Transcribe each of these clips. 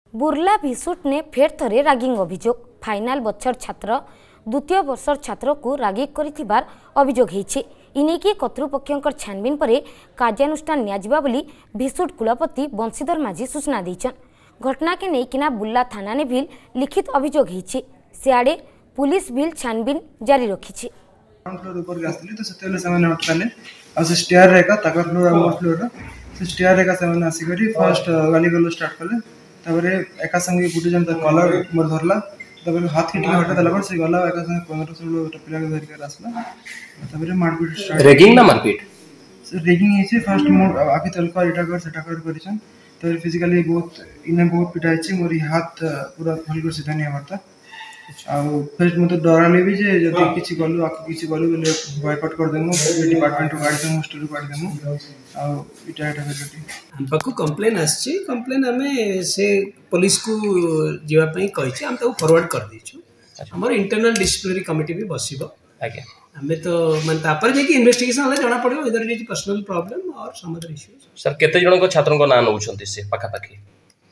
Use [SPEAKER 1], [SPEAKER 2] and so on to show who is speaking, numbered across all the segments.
[SPEAKER 1] बुर्ला भिसुट ने फेर थरे रागिंग अभियोग फाइनाल बछर छात्र द्वितीय वर्षर छात्र को रागिंग करिथिबार अभियोग होईछि। इनेकी कर्तृपक्षर छानबीन पर कार्यानुष्ठान नियाजिबा बोली भिसुट कुलपति बंशीधर माझी सूचना दैछन। घटना के नेकिना बुर्ला थाना ने भी लिखित अभियोग होईछि। सियाड़े पुलिस भी छानबीन जारी रखिछि।
[SPEAKER 2] फ्लोर ऊपर आसली तो सेतेले सामान उठले आ से स्टेयर रेका ताका फ्लोर आ फ्लोर से स्टेयर रेका सामान आसी करी फर्स्ट गाली गलो स्टार्ट करले तापरे एका संगे गुटी जन कलर मोर धरला तापरे हाथ के टिके हटा देला पर से गला एका संगे 15-16 पिला के धर के आसला तापरे मारपीट स्टार्ट
[SPEAKER 3] रैगिंग ना मारपीट
[SPEAKER 2] से रैगिंग हिचे फर्स्ट मोर आके तलका इटा कर सेटा कर करिसन तो फिजिकली बहुत इने बहुत पिटाइछि मोर हाथ पूरा फल कर सीधा नहीं मारता आ फर्स्ट मते डराले भी जे जदी किछि गलु आके किछि गलु बोले बॉयकॉट कर देमु डिपार्टमेंट गाड़ी से मुस्टर काट देमु आ इटा इटा करती
[SPEAKER 3] हम पक्को कंप्लेन आछि। कंप्लेन हमें से पुलिस को जीवा पई कहिछि हम तो फॉरवर्ड कर दिछु। हमर इंटरनल डिसिप्लिनरी कमिटी भी बसिबो आगे हमें तो मन तापर जे कि इन्वेस्टिगेशन हले जणा पड़ियो इधर इज पर्सनल प्रॉब्लम और सम अदर इश्यूज।
[SPEAKER 4] सर केते जण को छात्रन को नाम नउछंती से पाखा पाखी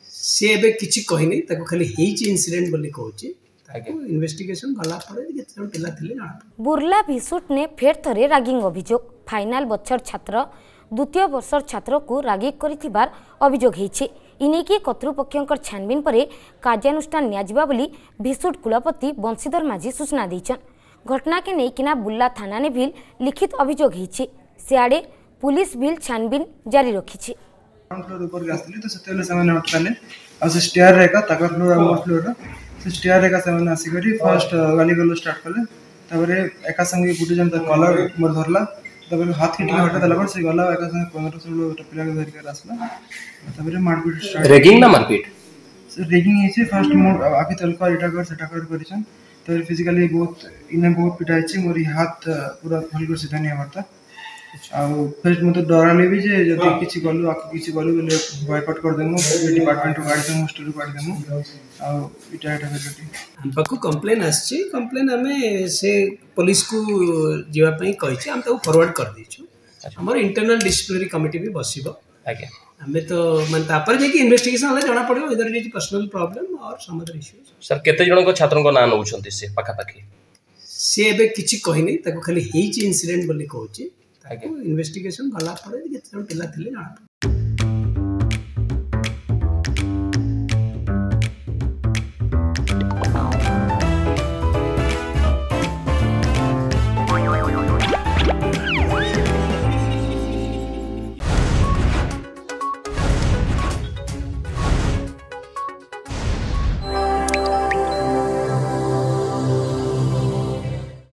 [SPEAKER 3] से एबे किछि कहि नै ताको खाली हेछि इंसिडेंट बोली कहउछि इन्वेस्टिगेशन गला पड़े केते जण पिला थिले जणा।
[SPEAKER 1] बुर्ला भिसुट ने फेर थरे रागिंग अभियोग फाइनाल बछर छात्र द्वितीय वर्षर छात्र को रागिंग करिथिबार अभियोग होईछि। इनेकी कर्तृपक्षर छानबीन पर कार्यानुष्ठान नियाजिबा बोली भिसुट कुलपति बंशीधर माझी सूचना दैछन। घटना के नेकिना बुर्ला थाना ने भी लिखित अभियोग होईछि। सियाड़े पुलिस भी छानबीन जारी रखिछि।
[SPEAKER 2] फ्लोर ऊपर आसली तो सेतेले सामान उठले आ से स्टेयर रेका ताका फ्लोर आ फ्लोर से स्टेयर रेका सामान आसी करी फर्स्ट गाली गलो स्टार्ट करले तापरे एका संगे गुटी जन कलर मोर धरला तापरे हाथ के टिके हटा देला पर से गला एका संगे 15-16 पिला के धर के आसला तापरे मारपीट स्टार्ट
[SPEAKER 4] रैगिंग ना मारपीट
[SPEAKER 2] से रैगिंग हिचे फर्स्ट मोर आके तलका इटा कर सेटा कर करिसन तो फिजिकली बहुत इने बहुत पिटाइछि मोर हाथ पूरा फल कर सीधा नहीं मारता आ फर्स्ट मते डराले भी जे जदी किछि गलु आके किछि गलु बोले बॉयकॉट कर देमु डिपार्टमेंट गाड़ी से मुस्टर काट देमु आ इटा इटा करती
[SPEAKER 3] हम पक्को कंप्लेन आछि। कंप्लेन हमें से पुलिस को जीवा पई कहिछि हम तो फॉरवर्ड कर दिछु। हमर इंटरनल डिसिप्लिनरी कमिटी भी बसिबो आगे हमें तो मन तापर जे कि इन्वेस्टिगेशन हले जणा पड़ियो इधर इज पर्सनल प्रॉब्लम और सम अदर इश्यूज।
[SPEAKER 4] सर केते जण को छात्रन को नाम नउछंती से पाखा पाखी
[SPEAKER 3] से एबे किछि कहि नै ताको खाली हेछि इंसिडेंट बोली कहउछि इन्वेस्टिगेशन गला पड़े केते जण पिला थिले जणा।